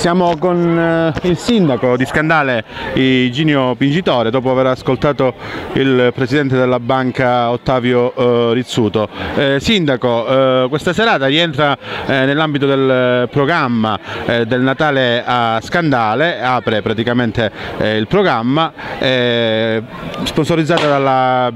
Siamo con il sindaco di Scandale, Iginio Pingitore, dopo aver ascoltato il presidente della banca Ottavio Rizzuto. Sindaco, questa serata rientra nell'ambito del programma del Natale a Scandale, apre praticamente il programma sponsorizzata dalla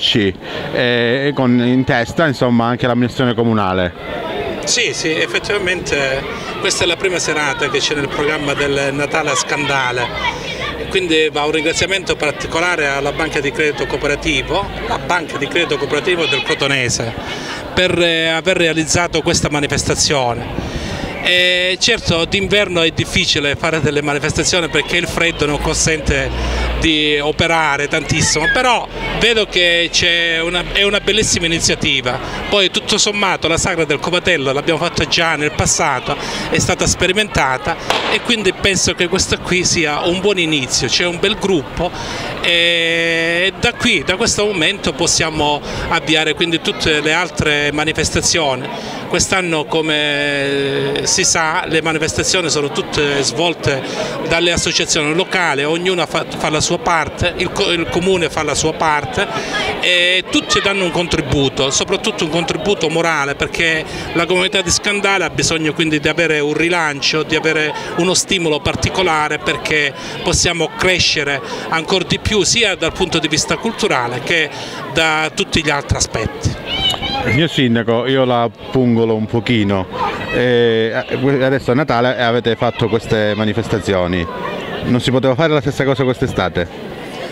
BCC, con in testa insomma anche l'amministrazione comunale. Sì, effettivamente questa è la prima serata che c'è nel programma del Natale a Scandale, quindi va un ringraziamento particolare alla Banca di Credito Cooperativo, la Banca di Credito Cooperativo del Crotonese, per aver realizzato questa manifestazione. Certo, d'inverno è difficile fare delle manifestazioni perché il freddo non consente di operare tantissimo, però vedo che è una bellissima iniziativa. Poi tutto sommato la sagra del Covatello l'abbiamo fatta già nel passato, è stata sperimentata e quindi penso che questo qui sia un buon inizio, c'è un bel gruppo e da questo momento possiamo avviare quindi tutte le altre manifestazioni. Quest'anno, come si sa, le manifestazioni sono tutte svolte dalle associazioni locali, ognuna fa la sua parte, il comune fa la sua parte e tutti danno un contributo, soprattutto un contributo morale, perché la comunità di Scandale ha bisogno quindi di avere un rilancio, di avere uno stimolo particolare perché possiamo crescere ancora di più sia dal punto di vista culturale che da tutti gli altri aspetti. Signor Sindaco, io la pungolo un pochino, adesso è Natale e avete fatto queste manifestazioni, non si poteva fare la stessa cosa quest'estate?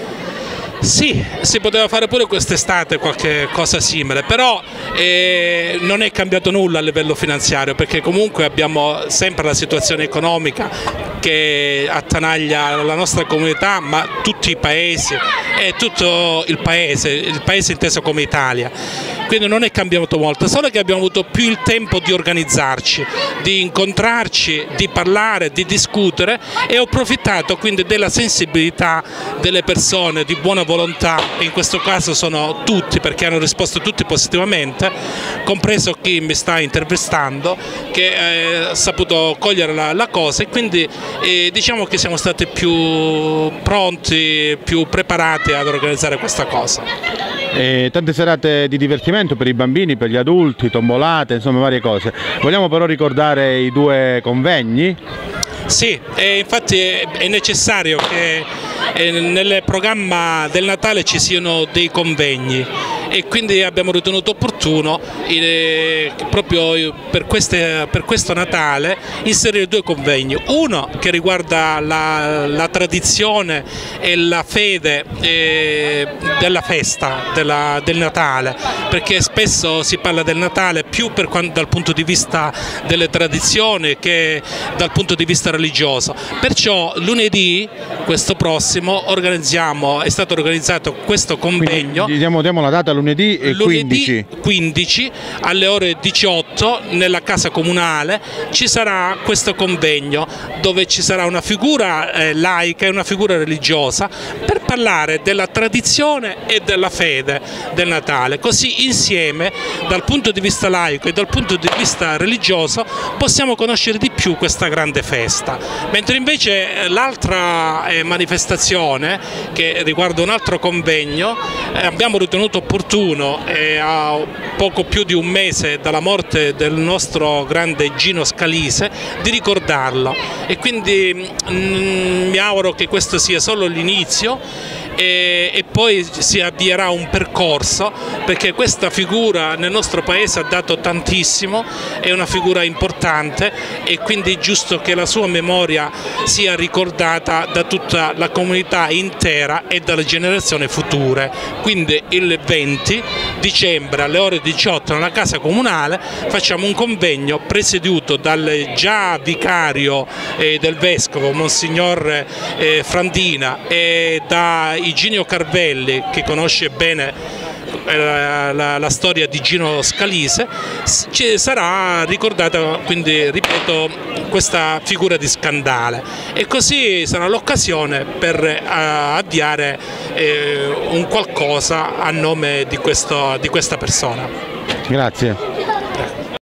Sì, si poteva fare pure quest'estate qualche cosa simile, però non è cambiato nulla a livello finanziario perché comunque abbiamo sempre la situazione economica che attanaglia la nostra comunità, ma tutti i paesi e tutto il paese inteso come Italia. Quindi non è cambiato molto, solo che abbiamo avuto più il tempo di organizzarci, di incontrarci, di parlare, di discutere e ho approfittato quindi della sensibilità delle persone di buona volontà, in questo caso sono tutti perché hanno risposto tutti positivamente, compreso chi mi sta intervistando che ha saputo cogliere la cosa e quindi diciamo che siamo stati più pronti, più preparati ad organizzare questa cosa. Tante serate di divertimento per i bambini, per gli adulti, tombolate, insomma varie cose. Vogliamo però ricordare i due convegni? Sì, infatti è necessario che nel programma del Natale ci siano dei convegni e quindi abbiamo ritenuto opportuno proprio per questo Natale inserire due convegni, uno che riguarda la tradizione e la fede della festa del Natale, perché spesso si parla del Natale più dal punto di vista delle tradizioni che dal punto di vista religioso, perciò lunedì questo prossimo è stato organizzato questo convegno. Quindi diamo la data lunedì 15 alle ore 18 nella casa comunale ci sarà questo convegno dove ci sarà una figura laica e una figura religiosa per parlare della tradizione e della fede del Natale, così insieme dal punto di vista laico e dal punto di vista religioso possiamo conoscere di più questa grande festa, mentre invece l'altra manifestazione che riguarda un altro convegno abbiamo ritenuto opportuno a poco più di un mese dalla morte del nostro grande Gino Scalise di ricordarlo e quindi mi auguro che questo sia solo l'inizio e poi si avvierà un percorso perché questa figura nel nostro paese ha dato tantissimo, è una figura importante e quindi è giusto che la sua memoria sia ricordata da tutta la comunità intera e dalle generazioni future. Quindi il 20 dicembre alle ore 18 nella casa comunale facciamo un convegno presieduto dal già vicario del vescovo Monsignor Frandina e da Iginio Carvelli, che conosce bene la storia di Gino Scalise, ci sarà ricordata, quindi ripeto, questa figura di Scandale e così sarà l'occasione per avviare un qualcosa a nome di questa persona. Grazie.